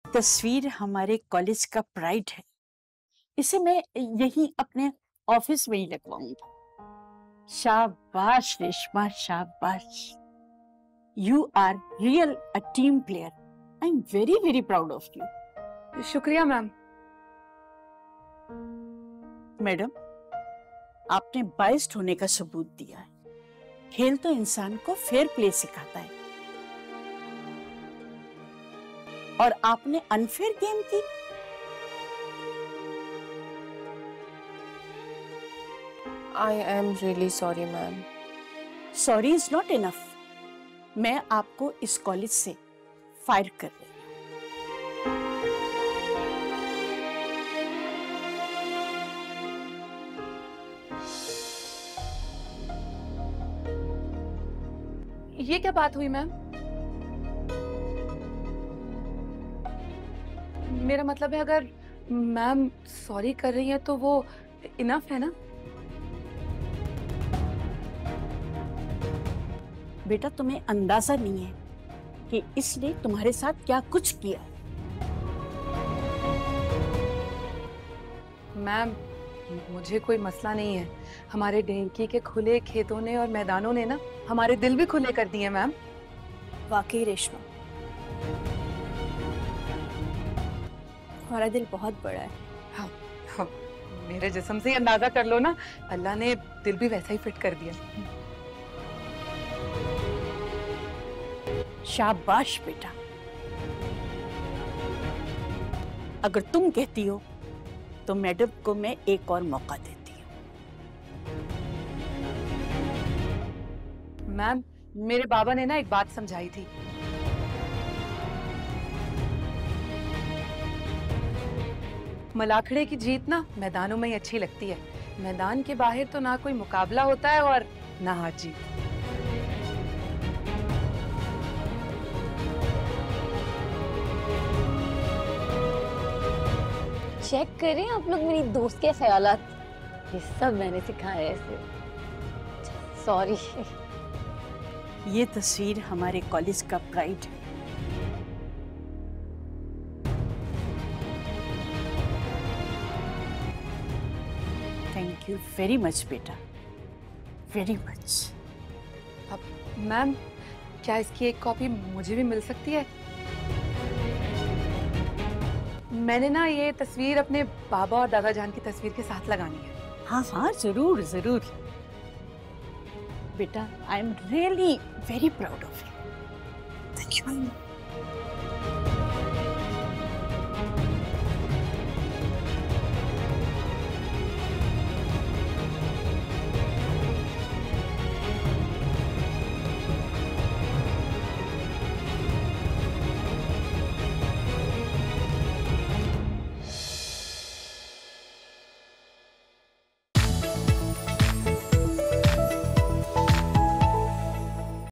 तस्वीर हमारे कॉलेज का प्राइड है। इसे मैं यही अपने ऑफिस में ही लगवाऊंगी। शाबाश रेशमा, शाबाश। You are real a team player. I am very very proud of you. शुक्रिया मैम। मैडम, आपने बाइस्ड होने का सबूत दिया है। खेल तो इंसान को फेयर प्ले सिखाता है, और आपने अनफेयर गेम की। I am really sorry ma'am. Sorry is not enough. मैं आपको इस कॉलेज से फायर कर रही हूँ। ये क्या बात हुई मैम? मेरा मतलब है, अगर मैम सॉरी कर रही है तो वो इनफ है ना? बेटा, तुम्हें अंदाजा नहीं है कि इसने तुम्हारे साथ क्या कुछ किया है। मैम, मुझे कोई मसला नहीं है। हमारे ढेंकी के खुले खेतों ने और मैदानों ने ना हमारे दिल भी खुले कर दिए मैम। वाकई रेशमा, हमारा दिल बहुत बड़ा है। हाँ, हाँ, मेरे जिस्म से ही अंदाजा कर लो ना, अल्लाह ने दिल भी वैसा ही फिट कर दिया। शाबाश बेटा। अगर तुम कहती हो तो मैडम को मैं एक और मौका देती हूँ। मैम, मेरे बाबा ने ना एक बात समझाई थी। मलाखड़े की जीत ना मैदानों में ही अच्छी लगती है। मैदान के बाहर तो ना कोई मुकाबला होता है और ना हार जीत। चेक करें आप लोग मेरी दोस्त के ख्यालात। ये सब मैंने सिखाया है इसे। सॉरी। ये तस्वीर हमारे कॉलेज का प्राइड है। थैंक यू वेरी मच बेटा, वेरी मच। अब मैम, क्या इसकी एक कॉपी मुझे भी मिल सकती है? मैंने ना ये तस्वीर अपने बाबा और दादा जान की तस्वीर के साथ लगानी है। हाँ हाँ, जरूर जरूर। बेटा, I am really very proud of you. Thank you.